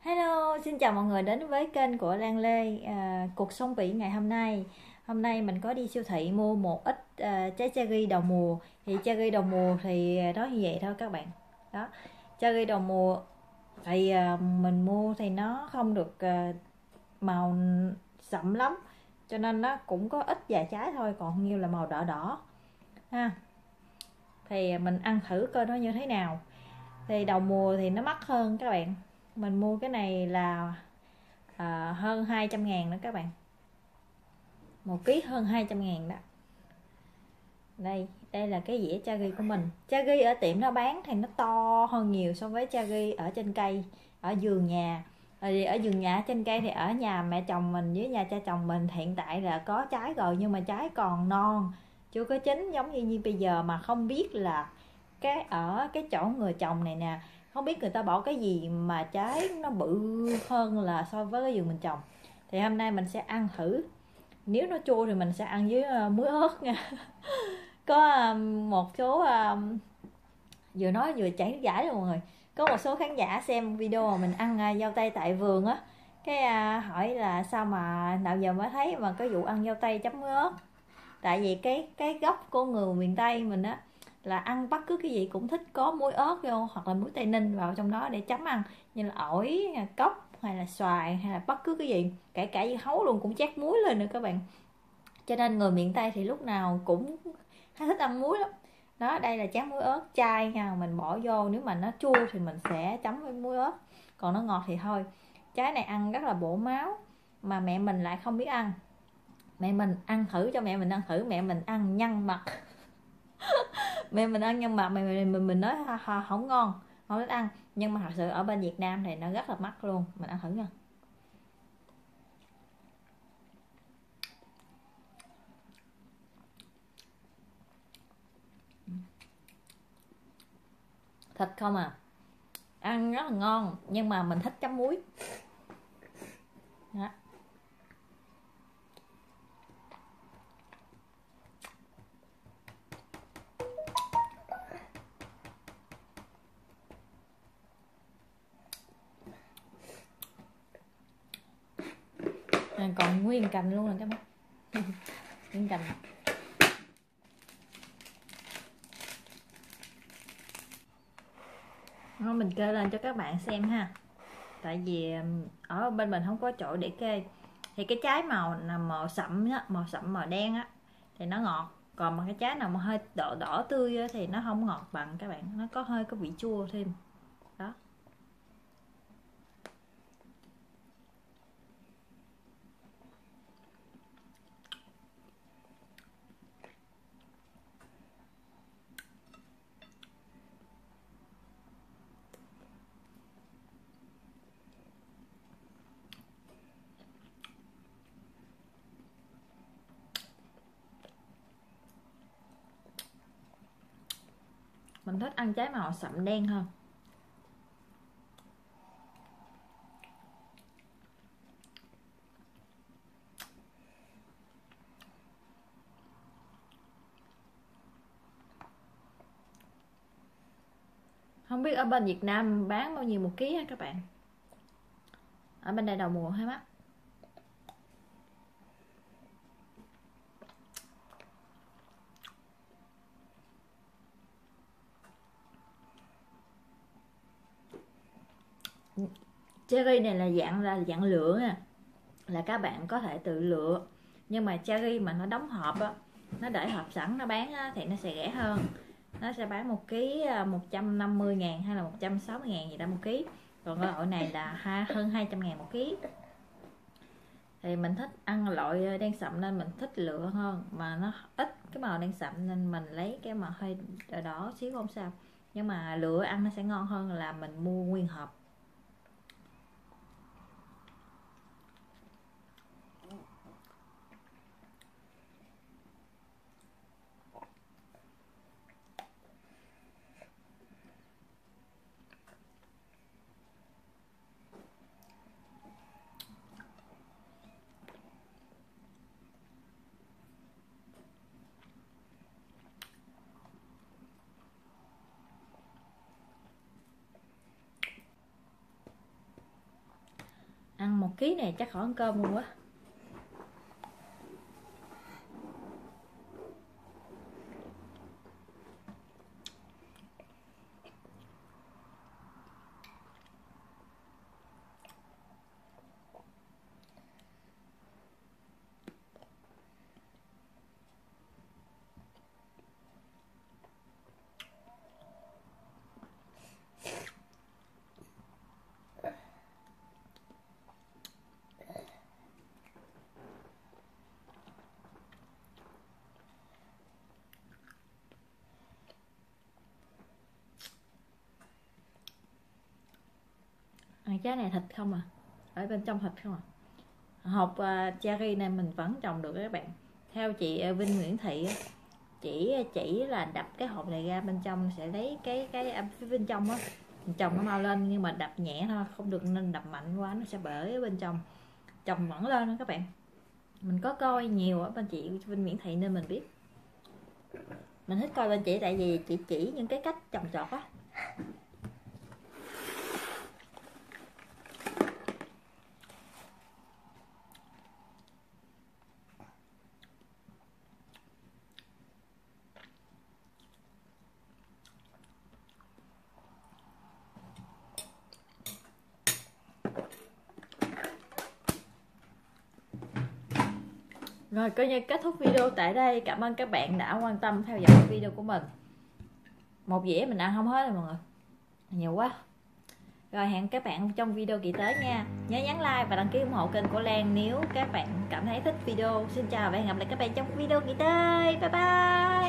Hello, xin chào mọi người đến với kênh của Lan Lê. Cuộc sống Vĩ ngày hôm nay mình có đi siêu thị mua một ít trái cherry đầu mùa. Thì cherry đầu mùa thì nó như vậy thôi các bạn. Đó, cherry đầu mùa thì mình mua thì nó không được màu sậm lắm, cho nên nó cũng có ít vài trái thôi, còn nhiều là màu đỏ đỏ ha. Thì mình ăn thử coi nó như thế nào. Thì đầu mùa thì nó mắc hơn các bạn. Mình mua cái này là hơn 200.000 đó các bạn, 1 ký hơn 200.000 đó. Đây là cái dĩa cherry của mình. Cherry ở tiệm nó bán thì nó to hơn nhiều so với cherry ở trên cây, ở vườn nhà. Ở vườn nhà, trên cây thì ở nhà mẹ chồng mình với nhà cha chồng mình hiện tại là có trái rồi, nhưng mà trái còn non, chưa có chín giống như bây giờ. Mà không biết là ở cái chỗ người trồng này nè, không biết người ta bỏ cái gì mà trái nó bự hơn là so với cái vườn mình trồng. Thì hôm nay mình sẽ ăn thử. Nếu nó chua thì mình sẽ ăn với muối ớt nha. Có một số vừa nói vừa chảy nước dãi luôn mọi người. Có một số khán giả xem video mà mình ăn dâu tây tại vườn á, hỏi là sao mà nào giờ mới thấy mà có vụ ăn dâu tây chấm muối ớt. Tại vì cái gốc của người miền Tây mình á là ăn bất cứ cái gì cũng thích có muối ớt vô, hoặc là muối Tây Ninh vào trong đó để chấm ăn, như là ổi, cóc hay là xoài hay là bất cứ cái gì, kể cả dưa hấu luôn cũng chát muối lên nữa các bạn. Cho nên người miền Tây thì lúc nào cũng thích ăn muối lắm. Đó, đây là chén muối ớt chai nha, mình bỏ vô. Nếu mà nó chua thì mình sẽ chấm với muối ớt, còn nó ngọt thì thôi. Trái này ăn rất là bổ máu, mà mẹ mình lại không biết ăn. Mẹ mình ăn thử, cho mẹ mình ăn thử, mẹ mình ăn nhăn mặt. Mẹ mình ăn nhăn mặt, mình nói không ngon, không thích ăn. Nhưng mà thật sự ở bên Việt Nam thì nó rất là mắc luôn. Mình ăn thử nha. Thịt không à, ăn rất là ngon, nhưng mà mình thích chấm muối. Đó. Còn nguyên cành luôn rồi các bạn. Nguyên cành. Thôi mình kê lên cho các bạn xem ha. Tại vì ở bên mình không có chỗ để kê. Thì cái trái màu sậm á, màu sậm màu đen á thì nó ngọt. Còn mà cái trái nào mà hơi đỏ đỏ tươi á, thì nó không ngọt bằng các bạn, nó có vị chua thêm. Đó. Mình thích ăn trái màu sậm đen hơn. Không biết ở bên Việt Nam bán bao nhiêu 1 ký ha các bạn. Ở bên đây đầu mùa hơi mắc. Cherry này là dạng lựa nha, là các bạn có thể tự lựa. Nhưng mà cherry mà nó đóng hộp á, nó để hộp sẵn nó bán á, thì nó sẽ rẻ hơn. Nó sẽ bán 1 ký 150.000 hay là 160.000 gì đó 1 ký. Còn cái loại này là hơn 200.000 1 ký. Thì mình thích ăn loại đen sậm nên mình thích lựa hơn, mà nó ít cái màu đen sậm nên mình lấy cái màu hơi đỏ đỏ xíu không sao. Nhưng mà lựa ăn nó sẽ ngon hơn là mình mua nguyên hộp. 1 ký này chắc khỏi ăn cơm luôn quá. Trái này thịt không à, ở bên trong thịt không à. Hộp cherry này mình vẫn trồng được các bạn. Theo chị Vinh Nguyễn Thị, chỉ là đập cái hộp này ra bên trong sẽ lấy cái phía bên trong á, trồng nó mau lên, nhưng mà đập nhẹ thôi, không được nên đập mạnh quá nó sẽ bể ở bên trong, trồng vẫn lên đó các bạn. Mình có coi nhiều ở bên chị Vinh Nguyễn Thị nên mình biết, mình thích coi bên chị tại vì chị chỉ những cái cách trồng trọt á. Rồi coi như kết thúc video tại đây. Cảm ơn các bạn đã quan tâm theo dõi video của mình. 1 dĩa mình ăn không hết rồi mọi người, nhiều quá. Rồi hẹn các bạn trong video kỳ tới nha. Nhớ nhấn like và đăng ký ủng hộ kênh của Lan nếu các bạn cảm thấy thích video. Xin chào và hẹn gặp lại các bạn trong video kỳ tới. Bye bye.